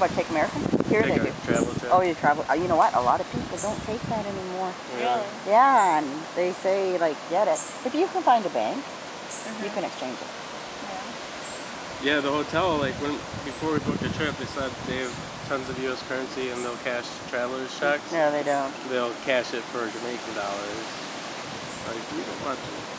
What, take American? Here Take they a do. travel check. Oh, you travel. You know what? A lot of people don't take that anymore. Yeah. Yeah, and they say, like, get it. If you can find a bank, you can exchange it. Yeah, the hotel, like, before we booked the trip, they said they have tons of U.S. currency and they'll cash traveler's checks. No, they don't. They'll cash it for Jamaican dollars. Like, we don't want to.